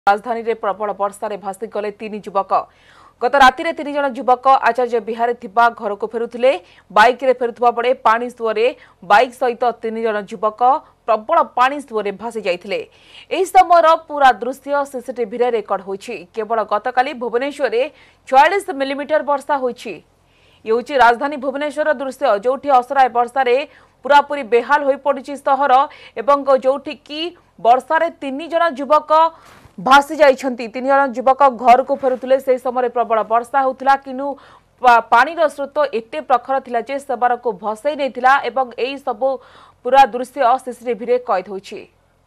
राजधानी रे प्रबल वर्षा भासी गले 3 युवक। गत राति 3 जन युवक आचार्य विहार थिबा घर को फेरुथिले। बाइक रे फेरुथबा बडे पानी सुअरे बाइक सहित 3 जन युवक प्रबल पानी सुअरे भासी जाइथिले। एही समयର पूरा दृश्य सीसीटीवी रे रेकर्ड होइछि। केवल गतकाली भुवनेश्वर रे 44 मिलीमीटर वर्षा होइछि। ये होछि राजधानी भुवनेश्वर दृश्य, जोठी असराय वर्षा रे पूरापूरी बेहाल होई पड़िछि सहर एवं जोठी की वर्षा रे 3 जन युवक भासी जाइछंती। 3 जन युवक घर को फेरुथिले। से समय प्रबल वर्षा होउथिला, किनु पानी रो स्रोत एते प्रखर थिला जे सवार को भसई नैथिला एवं एई सब पूरा दृश्य सीसीटीवी रे कैद होइछि।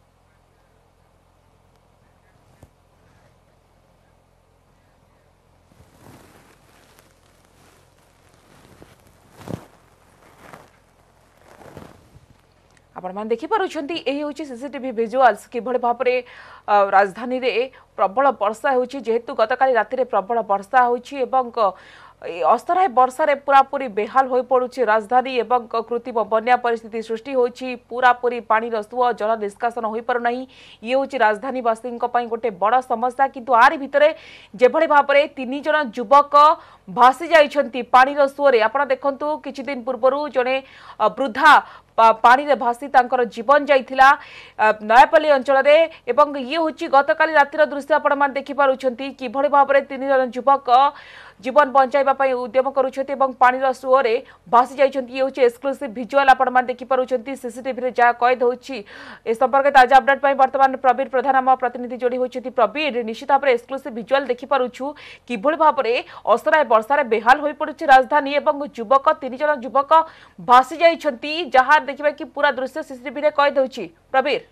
आपण मान देखि पारुछंती एही होछि सीसीटीवी विजुअल्स किभଳି भाबरे राजधानी रे प्रबल वर्षा होछि। जेहेतु गतकाली राति रे प्रबल वर्षा होछि एवं असराय वर्षा रे पूरापूरी बेहाल होई पड़ुछि राजधानी एवं कृत्रिम बन्या परिस्थिति सृष्टि होछि। पूरापूरी पानी रसुआ जल निष्कासन होई पारु नाही। ये होछि राजधानी वासींक पई गोटे बड़ समस्या। किंतु आरि भितरे जेभଳି भाबरे 3 जन युवक भासी जाइछंती पानी रसुआ। आपण देखंतु किछि दिन पूर्वरु जने वृद्धा पानी रे भासी तांकर जीवन जाइथिला नयापल्ली अंचल रे। एवं ये होछि गतकाली रातिर दृश्य आपण मान देखि पारुछंती किभଳି भाबरे 3 जन युवक जीवन बंचाइबा पई उद्यम करूछंती एवं पानी रो सुअरे भासी जाइछंती। ये होछि एक्सक्लूसिव विजुअल आपण मान देखि पारुछंती सीसीटीवी रे जा कैद होछि। ए संपर्क ताजा अपडेट पई वर्तमान प्रवीर प्रधान हम प्रतिनिधि जोड़ी होछंती। प्रवीर, निश्चित भाबरे एक्सक्लूसिव विजुअल देखि पारुछु किभଳି भाबरे असराय वर्षा रे बेहाल होई पड़ुछि राजधानी एवं युवक 3 जन युवक भासी जाइछंती, जहा देखिबा कि पूरा दृश्य सीसीटीवी रे कैद होछि। प्रवीर,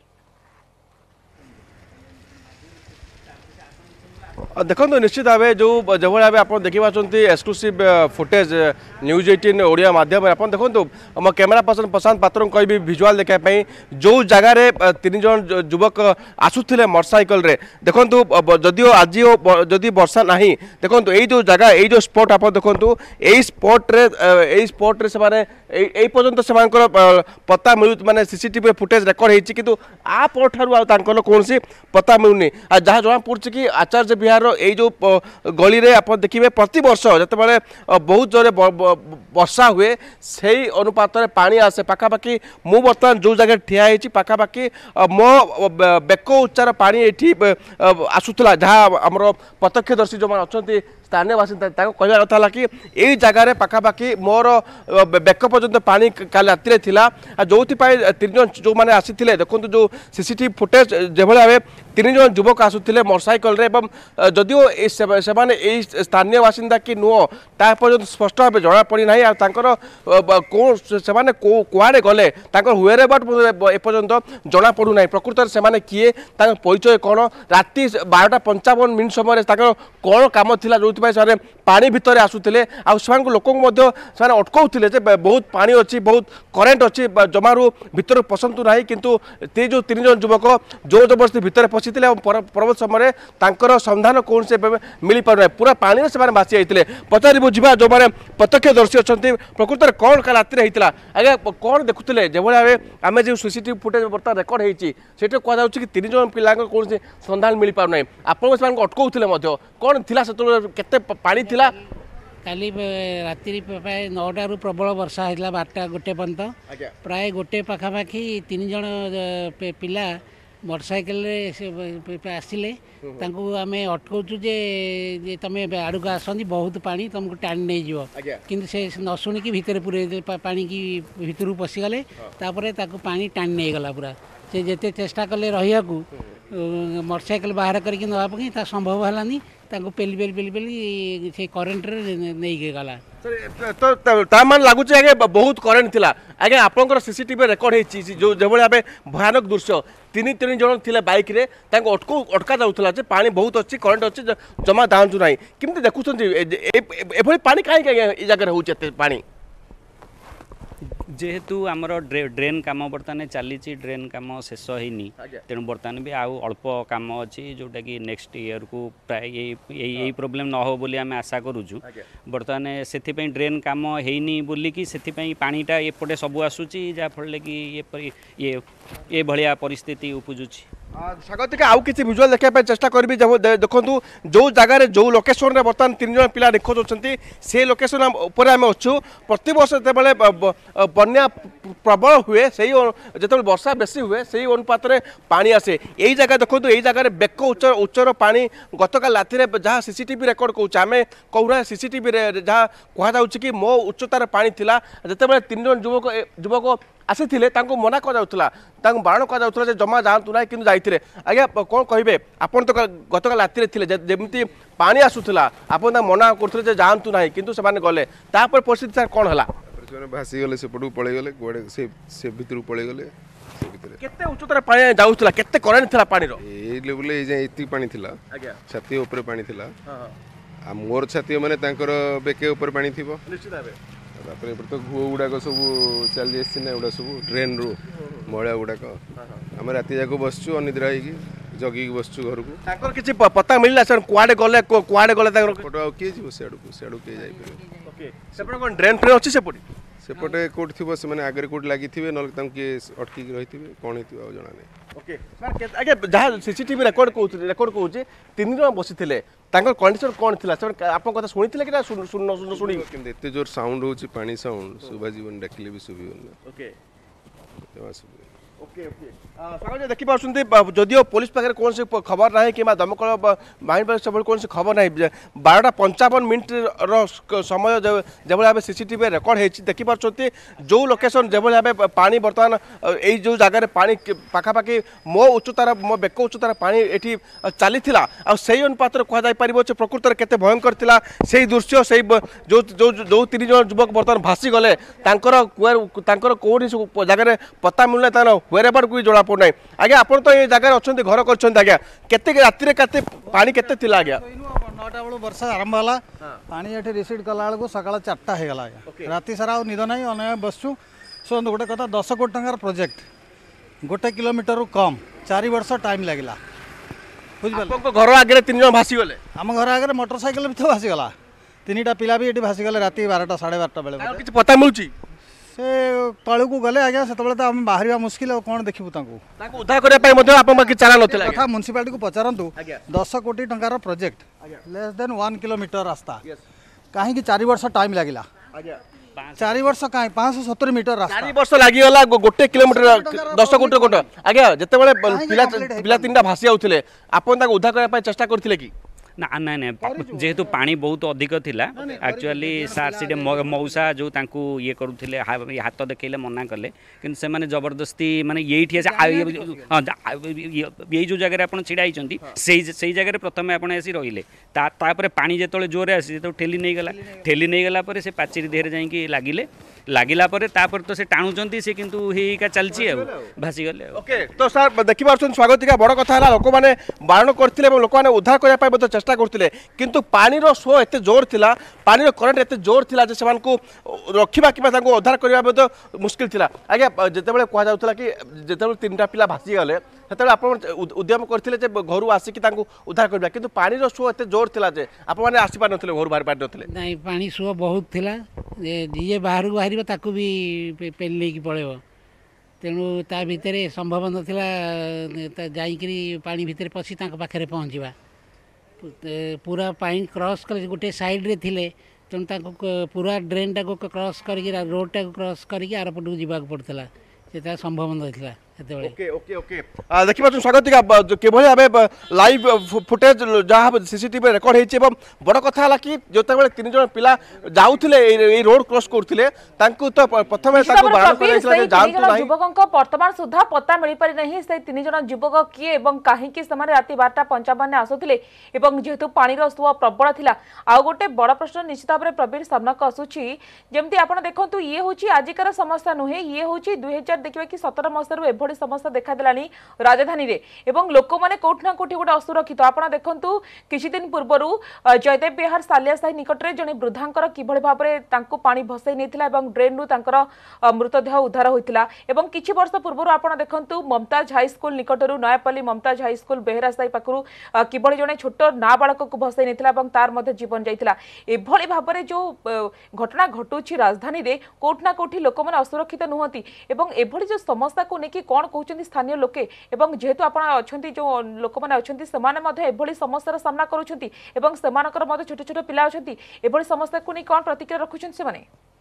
देखो निश्चित भाव जो भाव आप देखा एक्सक्लूसिव फुटेज न्यूज 18 ओडिया माध्यम आप देखो आम कैमेरा पर्सन प्रशांत पात्र कह विजुआल देखापी जो जगार 3 जन युवक आसुले मोटरसाइकल रे देखो जदियो आज जदि वर्षा ना देखो यही जो जगह यही जो स्पॉट आप देखो यही स्पॉट रे से पर्यंत से पता मिलू माने सीसीटीवी फुटेज रेकर्ड होती कि आप कौन पता मिलूनी जहाँ जना पड़ी कि आचार्य बिहार यही जो गली रे आप देखिए प्रति वर्ष जिते बहुत जोरे वर्षा हुए से अनुपात में पानी आसे पाखापाखि मु बर्तमान जो जगह ठिया होती पाखापाखि मो बेक उच्चार पानी ये आसूला जहाँ आमर प्रत्यक्षदर्शी जो अच्छा स्थानीय बासिंदा कहवा कथा है कि यही जगार पाखापाखि मोर बेक पर्यंत पानी काल राति थिला जो 3 जन जो मैंने आसी देखो जो सीसीटीवी फुटेज जो भाव 3 जन युवक आसुले मोटरसाइकल रे जदियो से स्थानीय बासिंदा कि नुह ता पर्यंत स्पष्ट भाव जना पड़ी ना कौन से कुआड़े गले हुए बाट एपर्यंत जना पड़ू ना प्रकृत से किए परिचय कौन राति 12:55 समय कौन कम थी जो पानी भितर आसुले लोक अटकाउले बहुत पानी अच्छी बहुत करेन्ट अच्छी जमारू भितर पसंद ना किंतु जो 3 जन युवक जोर जबरदस्ती भितर पशि परवर्त समय संधान कौन से मिल पार पूरा पानी से भासी जाते पचार बुझा जो मैंने प्रत्यक्षदर्शी अच्छा प्रकृत में कौन का राति होता आज्ञा कौन देखुले जो भाव आम जो सीसीटीवी फुटेज बर्तमान रेकर्ड होती से कहु कि 3 जन पिला कौन से संधान मिल पार ना आप अटकाउले कौन थी से पानी थिला काली राति प्राय 9 रु प्रबल वर्षा होता 12टा 1 पर्यंत प्राय 1 पाखापाखि 3 जन पिला मोटरसाइकेल आसिले आम अटकाउचु जे तुम आड़क आसती बहुत पानी तुमको टाणी नहीं जीव किंतु से न शुणिकी भितर पूरे पानी की भितर पशिगले पानी टाणी नहीं गला पूरा से जिते चेष्टा कले रहा मोटरसाइकेल बाहर करके नापी संभव है पेली पेली पेली पेली से करेन्ट नहीं गला तो मान लगुच आगे बहुत करेन्ट थिला आगे आपंकर सीसीटीवी रेकर्ड होती जो जो भाव भयानक दृश्य 3 जन थे बाइक रे अटका जाऊला पानी बहुत अच्छी करेन्ट अच्छी जमा दाँचु ना किमती देखुं पानी कहीं जगह होते पानी जेहेतु आमर ड्रेन काम बर्तमान चली ड्रेन काम शेष होनी तेणु बर्तमान भी आउ अल्प काम अच्छी जोटा कि नेक्स्ट ईयर को प्राय यही प्रोब्लेम न हो बोली आम आशा करुचु बर्तमान से ड्रेन काम होनी बोलिकी से पानीटा एपटे सब आसूची जहाँफल कि ये भाया परिस्थिति उपजुची। स्वागतिका आउ किसी विजुअल देखा चेष्टा करी देखो जो जगार जो लोकेशन में बर्तमान 3 जन पिला निखोज अच्छा से लोकेशन उपर आम अच्छु प्रत वर्ष जो बन्या प्रबल हुए से जो वर्षा बेसी हुए से अनुपात में पानी आसे यही जगह देखो यही जगह बेक उच्चर पानी गतकाल राति जहाँ सीसीटीवी रेकर्ड कौच आम कौना सीसीटीवी जहाँ कहुँ कि मो उच्चतार पानी थिला जिते 3 जन युवक आसी मना करा बारण करा जमा जातु ना कि जाइए आज्ञा कौन कहे आपन तो गतकाल राति जमी पानी आसूला आप मना करते जातु ना कि गले परिस्थिति सर कौन है भासी गले सेपटू पड़े गले कुआड़े से भितर पड़े गले केते उच्चतार पानी जाऊला केते करेंट थिला पानी रो ए लेवल ए जे इति पानी थिला छाती ऊपर पानी थिला आ मोर छाती माने तांकर बेके ऊपर पानी थिबो निश्चित भाबे तापर तो घुओ गुड़ाक सब चल जाए गुड़ा सब ड्रेन रू मैला गुड़ाक आम राति जाक बसचु अनिद्रा हो जगिक बसचु घर को किसी पता मिलला सर कुआडे गले फोटो आ किए जीव सियाड़ू किए जाइए ड्रेन फ्रेन अच्छी सेपटे कोट थी से आगे कोट लगी थे ना किए अटकिक रही कौन हो जना नहीं ओके सर आगे जहाँ सीसीटीवी रेकर्ड कहूँ 3 जन बसी कंडीशन कौन थी आप कथा शुणी कि शुणी एत जोर साउंड हो पानी साउंड शुभा जीवन डाकिले भी शुभन ओके ओके ओके देखी पार्टी जदिव पुलिस पाखे कौन सी खबर ना कि दमकल बाहिनी सब कौन सी खबर ना 12:55 समय जो भाव सीसीटीवी रेकर्ड हो देखी पार्टी जो लोकेशन जो भाव पानी बर्तमान यही जो जगह पानी पाखापाखि मो उच्चतार मो बेक उच्चतार पानी ये चली से अनुपात कहुपर प्रकृत में केते भयंकर थिला से दृश्य से जो जो जो 3 जन युवक बर्तमान भासी गले कौन जगह पता मिलना हुए को जड़ा पड़ना आज्ञा आप तो ये जगह अच्छा घर कर आज्ञा केते राति के पानी केते थिला आज्ञा 9टा बेलू वर्षा आरंभ है पानी ये रिसीड कला बेलू सका 4टा होगा राति सारा निद ना अने बसचु शुणु गोटे कथा 10 कोटी टंकार प्रोजेक्ट 1 किलोमीटर कम 4 वर्ष टाइम लगे बुझे घर आगे 3 जन भासी गले आम घर आगे मोटरसाइकिल भी तो भासीगला 3टा पिला भी ये भासीगले राति 12टा 12:30 बेले पता मिलूँ से तलू को गले आज्ञा से आम बाहर मुस्किल कौन देखू उद्धार करने चारा ना कथा म्यूनिसिपालिटी को पचारतु 10 कोटी टंकार प्रोजेक्ट लेस देन 1 किलोमीटर रास्ता कहीं 4 वर्ष टाइम लगिला 4 वर्ष कहीं 570 मीटर रास्ता 4 वर्ष लगिगला 1 किलोमीटर 10 कोटी कोट आज्ञा जिते पिला 3टा भासी आउथिले आपन उद्धार करने चेष्टा करथिले कि ना ना ना जेहेतु पानी बहुत अधिक थिला एक्चुअली सार से मौसा जो तांकू ये करुले हाथ देखले मना कले कि से माने जबरदस्ती माने यही यही जो जगह आप छिड़ा से जगह प्रथम आप रहिले पानी जो जोरे आसी तो ठेली नहीं गला से पाचेरी देहरे जाइए लगिला तो से टाणुचंती से किंतु हेका चलची भासी गले ओके तो सर देखि पारछन स्वागतिका बड़ कथा है लोक मैंने बारण करथिले लोक मैंने उद्धार करने चेष्टा करथिले किंतु पानी रो सो एते जोर थिला पानी रो करंट एते जोर थिला जे समान को रखिबा किबा तांको उद्धार करबा मुश्किल थिला आज्ञा जेतेबेले कहा जाउतला कि जेतेबेले 3टा पिला भासी गले सेतेबेले आपण उद्यम करथिले जे घर आसिक तांको उद्धार करबा किंतु पानी रो सो एते जोर थिला जे आप माने आसी पार नथिले घर बाहर पार नथिले नहीं पानी सो बहुत थिला जे बाहर को बाहर ताकू भी पेली लेकी पळेबो तेणु ता भितर संभव नाला जाइकरी पानी भितर पशी पाखे पहुँचवा पूरा पानी क्रॉस कर गोटे साइड रे थिले तेणु पूरा ड्रेन टाक क्रॉस कर रोड टाक क्रॉस करके आरपट को जावाक पड़ता से संभव नाला ओके ओके ओके देखिए स्वागतिका किभली भाव लाइव फुटेज जहाँ सीसीटीवी रेकर्ड होती बड़ कथा है कि जो 3 जन पिला जाऊले रोड क्रॉस करते तो प्रथम युवकों वर्तमान सुधा पता मिल पारि नहीं से 3 जन युवक किए कहीं राति 12:55 आसुले जेहेतु पानी सुह प्रबल थिला आ गोटे बड़ प्रश्न निश्चित भाव में प्रवीण सामनाक आसूची जमती आप देखो ये हूँ आजिकार समस्या नुहे ये हूँ 2000 देखिए कि 17 मसीह एभली समस्या देखादेलानी राजधानी रे एवं लोक मैंने कोठना कोठी गोटे असुरक्षित आपड़ देखु किछि दिन पूर्व जयदेव विहार सालिया साही निकट में जड़े वृद्धांकर किभली भाव में पानी भसई नहीं ड्रेन रु मृतदेह उद्धार होता एवं किछि वर्ष पूर्व आपड़ देखु ममताज हाईस्कल निकटू नयापल्ली ममताज हाईस्कल बेहरा साही पाखु किभली जड़े छोट नाबालक को भसई नहीं तार जीवन जाइला एभली भाव में जो घटना घटुची राजधानी रे कोठना कोठी लोक मैंने असुरक्षित नुहति एवं एभली जो समस्या को लेकिन कौन कहते स्थानीय लोके एवं जेहेतु आप जो लोक मैंने अच्छा से समस्या सामना करुँच छोट छोट पिला अच्छा समस्या को नहीं कौन प्रतिक्रिया रखुं से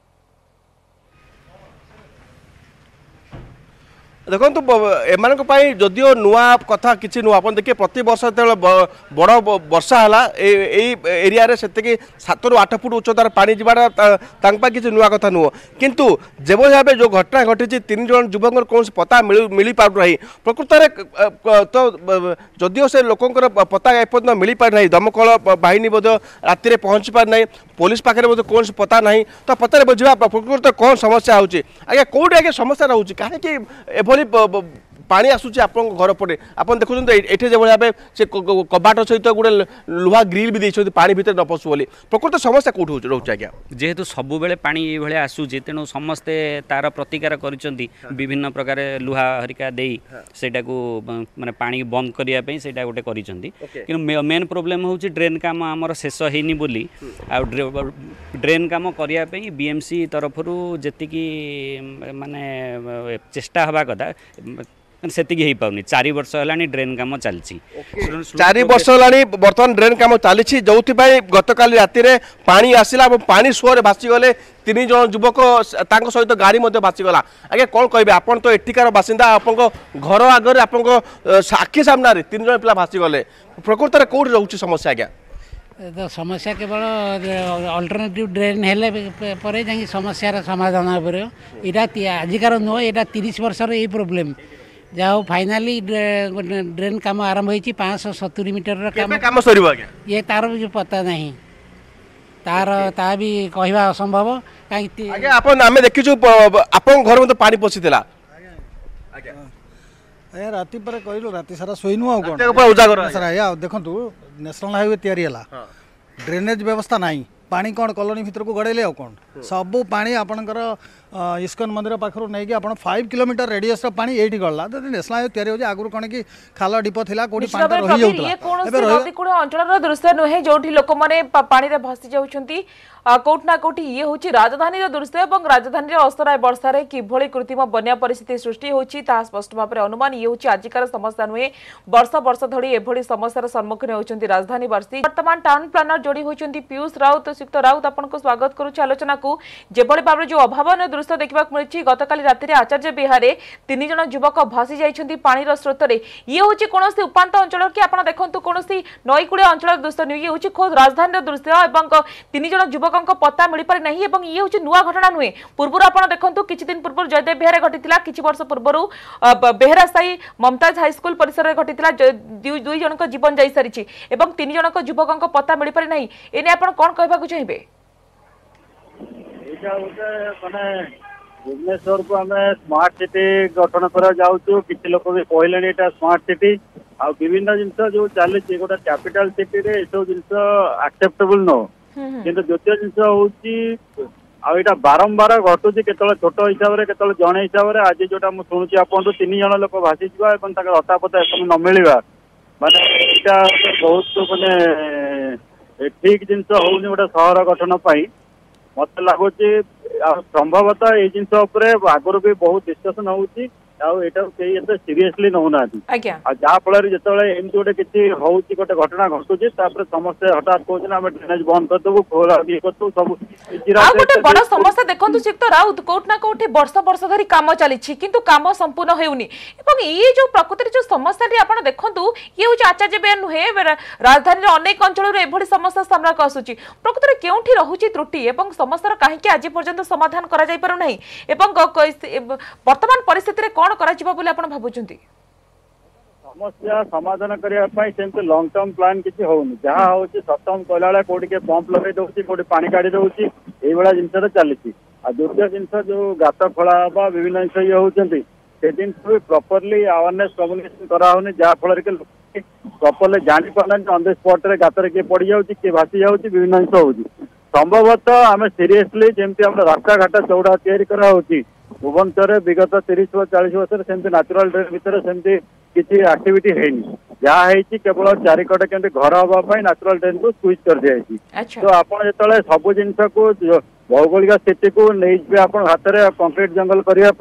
देखो एम जदियो नुआ कथा किसी नुआ आप देखिए प्रत वर्ष जो बड़ वर्षा है एरिया रे से 7 ରୁ 8 फुट उच्चतार पानी जावाटा किसी नुआ कथा नुह किंतु जो भाव जो घटना घटी 3 जन युवक कौन पता मिल पार ना प्रकृत में तो जदियो से लोकंर पता एपर्यंत मिल पार ना दमकल बाहिनी राति पहुँची पार ना पुलिस पाखे कौन पता ना तो पता बुझा प्रकृत कौन समस्या होगी आज्ञा कौटे आगे समस्या रोचे कहीं पानी आसूची आप घर पटे आप देखुं ये जो भाव से कबाट सहित गोटे लुहा ग्रिल भी देखते पानी भितर न पशु बोली प्रकृत समस्या कौट रोचे आज्ञा जेहेतु सबु बेले पानी ये आसूची तेणु समस्ते तार प्रतिकार करिसेंती विभिन्न प्रकार लुहा हरिका देई सेटा को माने पानी बंद करने से गोटे करिसेंती किंतु मेन प्रोब्लेम होची ड्रेन काम आमर शेष हेनी बोली आ ड्रेन काम करने पे बीएमसी तरफरु जेतिकी माने चेष्टा हवा कथा सेतिकी हो पाउनी 4 वर्ष है ड्रेन काम चलती 4 वर्ष है बर्तमान ड्रेन काम चली जो गतकाली राति में पानी आसला पानी सुअर भासीगले 3 जन युवक सहित गाड़ी भासीगला आगे कौन कहे आप तो एटिकार बासिंदा आप घर आगे आप आखि सामने 3 जन पिला भासीगले प्रकृत में कौट रोचे समस्या आज्ञा तो समस्या केवल अल्टरनेटिव ड्रेन हेले पर जाकि समस्यार समाधान हो यहाँ आजिकार नुह यहाँ 30 वर्ष यही प्रोब्लेम जाओ फाइनाली ड्रेन काम आरंभ होती 570 मीटर काम ये तार भी पता नहीं तार भी कहवा असंभव कहीं देखीचु आप घर में पानी पशिला राति पर कहलु राति सारा शोनु आ देखु नेशनल हाईवे तैयारी है ड्रेनेज व्यवस्था नहीं पानी कौन कॉलोनी भीतर को गड़े कौन सबू पानी आपणकर इस्कन मंदिर पाखर नहीं आप 5 किलोमीटर रेडियस पानी ये गला नेशनल हाईवे तैयारी हो आगुरी कौन कि खाल ढीप था कौटी अंचल दृश्य नुहे जो लोक मैंने पानी में भसी जाऊँगी कौट ना कौटी ये हूँ राजधानी दृश्य और राजधानी असराय वर्षार किभली कृत्रिम बन्या परिस्थिति सृष्टि होती स्पष्ट भाव में अनुमान ये हूँ आजिकार समस्या नुहे वर्ष वर्ष धरी एभली समस्यार सम्मुखीन होती राजधानीवासी वर्तमान टाउन प्लानर जोड़ी होती पीयूष राउत श्रीयुक्त राउत आपको स्वागत करुच्च आलोचना को जेभली भाव जो अभावन दृश्य देखा मिली गतकाली राति में आचार्य विहार 3 जन युवक भासी जाइछन्ति पानी स्रोत में ये हूँ कौन उपात अंचल कि आप देखो कौन नईकूड़िया अंचल दृश्य नुहे ये हूँ खोद राजधानी दृश्य और 3 जन युवक पता मिल पारि नहीं और ये हूँ नुआ घटना नुहे पूर्व आप देखो किछि दिन पूर्व जयदेव विहार घटी किछि वर्ष पूर्व बेहरा साई ममताज हाईस्कल परिसर घटी 2 जन जीवन जाई सारी 3 जन युवक पता मिल पारि नहीं एने आप कौन कहबाक चाहिए भुवनेश्वर को आम स्मार्ट सिटी गठन कर लोक भी कहले स्मार्ट सिटी आ विभिन्न जिन जो चली गोटे कैपिटल सिटी रे सब जिन एक्सेप्टेबल नो कि द्वितीय जिन हूँ आईटा बारंबार घटुची के छोट हिसाब से के जड़े हिसाब से आज जोटा मुझे शुणुची आप 3 जन लोक भासी हतापता एकदम न मिलवा माने यहाँ बहुत मानने ठीक जिन हो गोटे सहर गठन मत लगुच संभवतः ये जिन आगुरी भी बहुत डिस्कसन होती सीरियसली नौना जहाँफल जो एमती गोटे किसी हूँ गोटे घटना घटुची समस्ते हठात कहते हैं ड्रेनेज बंद करदेबू खोला ये करदेबू सब गोटे बड़ समस्या देखो श्रीयुक्त राउत कौट ना कौटी वर्ष वर्ष धरी काम चली किंतु काम संपूर्ण होनी ये जो प्रकृति जो समस्या आप देखो ये हूँ आचार्य विहार नुहे राजधानी अनेक अंचल एभली समस्या सामना को आसूची प्रकृति केउठी रहुची त्रुटि एवं समस्या कहीं आज पर्यंत समाधान करा जाई पारु नाही एवं वर्तमान परिस्थिति कौन भावुंट समस्या समाधान करने लंग टर्म प्लान किसी होनी जहाँ हूँ सप्तम कहला कौटी के पंप लगे दूसरी कौटी पानी काढ़ी दूसरी ये जिन चली द्वितीय जिन जो गात खोला विभिन्न जिन ये होती से जिन भी प्रॉपर्ली अवेयरनेस कम्युनिकेशन कराऊनी जहाँफल प्रॉपर्ली जानी पाना ऑन द स्पॉट रे गातर किए पड़ जाऊँगी किए भासी जाऊँगी विभिन्न जिन होती संभवतः आम सीरियसली जमी आम रास्ता घाट चौड़ा तैयारी कराऊँगी भुवनेश्वर विगत 30-40 वर्ष सेमती नेचुरल ड्रेन भितर सेमती किसी एक्टिविटी हैनी जहाँ है केवल चारिकटे केमती घर हाँवाई नेचुरल ड्रेन को स्विच कर दिया तो आप जो सब जिन को भौगोलिक स्थिति को नहीं आप हाथ में कंक्रीट जंगल करने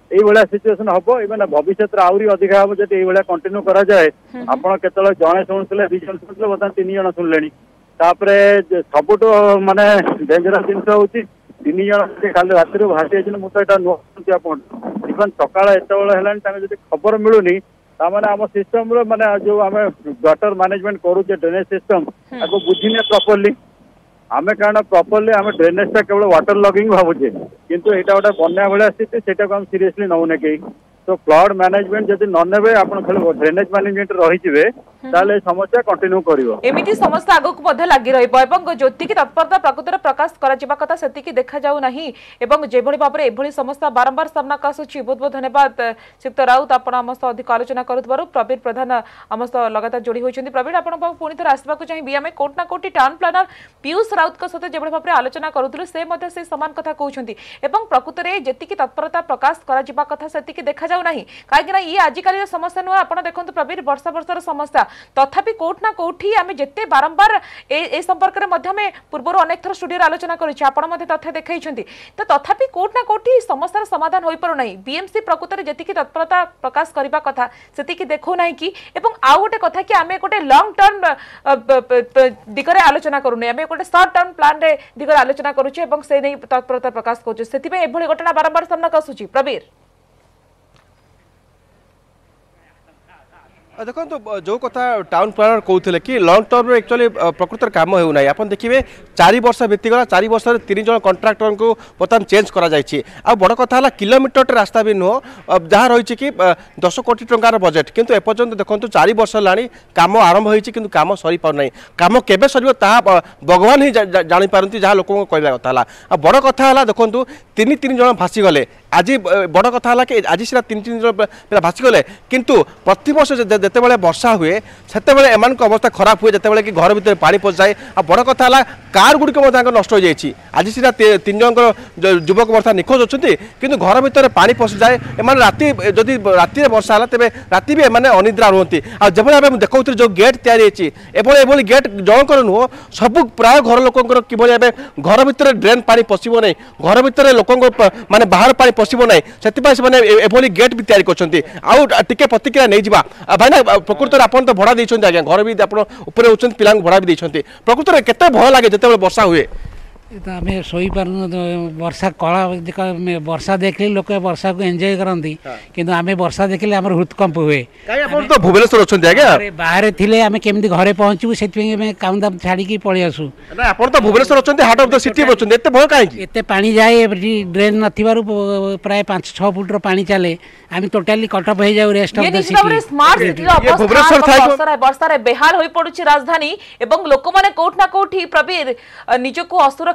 এইভাবে সিচুয়েসন হব মানে ভবিষ্যতে আহরি অধিক হব যদি এইভাবে কন্টিনিউ করা যায় আপনার কেতবে জনে শুণুলে 2 জন শুণুলে বর্তমান 3 জন শুণলে তাপরে সবুঠ মানে ডেঞ্জরস জিনিস হচ্ছে 3 জন খালি রাত্রি ভাসি যাচ্ছেন মু তো এটা নুহ আপনার ইভন সকাল এতবে হলানি তাকে যদি খবর মিলুনি তার আম সিস্টম মানে যে আমি গটর ম্যানেজমেন্ট করুছে ড্রেনেজ সিস্টম তাকে বুঝিনে প্রপরলি आमे कारण प्रॉपरली आमे ड्रेनेजटा केवल वाटर लॉगिंग भावुचे किंतु एटा गोटे बन्या भाया स्थिति सेटा को हम सीरियसली नौने कहीं तो फ्लड मैनेजमेंट जदि न नेबे आपण खाली ड्रेनेज मैनेजमेंट रहिजिबे ताले समस्या कंटिन्यू करिवो एमिति समस्या आगो को मध्य लागि रहिबो एवं ज्योति की तत्परता प्रकृतिर प्रकाश करा जिबा कथा सेति की देखा जाउ नाही एवं जेभଳି भाबरे एभଳି समस्या बारंबार सामना कासुची बहुत बहुत धन्यवाद श्रीयुक्त राउत आपण हमस्त अधिक आलोचना करथबारु प्रवीण प्रधान हमस्त लगातार जोड़ी होइछन्ती प्रवीण आपण पुणी थर आसबा को चाहिबी आमे कोट ना कोटी टाउन प्लानर पीयूष राउत को सते जेभଳି भाबरे आलोचना करूथुलु से मध्य से समान कथा कहउछन्ती एवं प्रकृतरे जेति की तत्परता प्रकाश करा जिबा कथा सेति की देखा जाउ नाही काहेकि ना ई आजिकाली समस्या न आपण देखंतु प्रवीण वर्षा वर्षर समस्या तथापि कोट ना कोठी आमे जेते बारंबार ए संपर्क रे मध्य में पूर्व अनेक थर स्टूडियो आलोचना करिछि आपण मते तथ्य देखाइछन्ती तो तथापि कोट ना कोठी समस्यार समाधान होई परो नाही बीएमसी प्रकृतरे जेति की तत्परता प्रकाश करिबा कथा सेति की देखो नाही कि एवं आ गोटे कथा कि आमे गोटे लॉन्ग टर्म दिगरे आलोचना करूने आमे गोटे शॉर्ट टर्म प्लान रे दिगरे आलोचना करूछि एवं से नै तत्परता प्रकाश करूछि सेति पे एभଳି घटना बारंबार सामना कासुछि प्रवीर देखो जो कथा टाउन प्लानर कहते कि लंग टर्म एक्चुअली प्रकृत काम होना आप देखिए 4 वर्ष बीतीगला 4 वर्ष 3 जन कंट्राक्टर को बर्तमान चेंज करा बड़ कथा है किलोमीटर रास्ता भी नुह जहाँ रही कि 10 कोटी टंकार बजेट किंतु एपर्यंत देखो 4 वर्ष है काम आरंभ होती काम सरी पारना काम केबे सर भगवान ही जापारती जहाँ लोक कहवा कथा है बड़ कथा है देखो 3 जन भासीगले आज बड़ कथा है कि आज सीधा 3 जन भासीगले किंतु प्रति वर्ष जितेबाला वर्षा हुए से एम अवस्था खराब हुए जितेबाला कि घर भितर पानी पशिए आ बड़ कथा है कार गुड़िक नष्ट हो जाए आज सीधा 3 जन युवक वर्षा निखोज अच्छा कि घर भितर पानी पशि जाए एम राति जदि राति वर्षा है तेज राति भी एम अनिद्रा रुहति जो भाव देखा जो गेट या गेट जनक नुह सब प्राय घर लोक कि घर भितर ड्रेन पानी पशब ना घर भितर लोक माने बाहर पानी पशब ना से गेट भी तैयारी कर प्रतिक्रिया नहीं जा भाई प्रकृत में आपन तो भड़ा देते आज्ञा घर भी आप पिला भड़ा भी देते प्रकृत में केते भय लगे जिते वर्षा हुए तो आम शोपार वर्षा कला वर्षा देखले लोक वर्षा को एंजॉय करती किंतु आम वर्षा देखले आम हृदकंप हुए तो भुवनेश्वर अच्छा बाहर थे आम केमी घरे पहुँचू से काम दाम छाड़ी पलि आसू आप तो भुवनेश्वर अच्छा हार्ट ऑफ द सिटी अच्छे भय कहीं एत पानी जाए ड्रेन नथिबारु प्राय 5-6 फुट पानी चले आम टोटाली कटअप हो जाऊ rest of the city smart city अवस्था वर्षा बेहाल होई पडुची राजधानी एवं लोक माने कोठ ना कोठी प्रवीर निजको असुरक्षित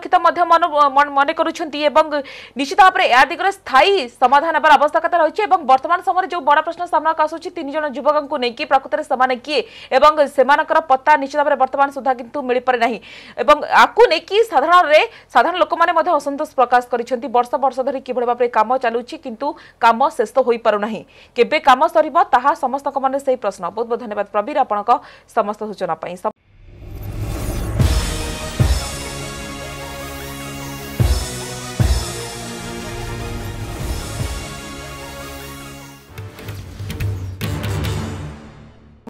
मन करुछंती निश्चित भाव में यह दिगरे स्थायी समाधान हेबार आवश्यकता रही वर्तमान समय जो बड़ा प्रश्न सामना आसूची 3 जन युवक को लेकिन प्रकृत में से किए सेमानकर पत्ता निश्चित भाव में वर्तमान सुधा किंतु मिल पारे नहीं आपको लेकिन साधारण लोक मैंने असंतोष प्रकाश करिसेंती वर्ष वर्ष धरी किभଳି भाव में काम चलुची किंतु काम शेष होई पारु नहीं केबे काम सरिबो ताहा समस्त को मन से प्रश्न बहुत बहुत धन्यवाद प्रवीर आपनका समस्त सूचना पाई।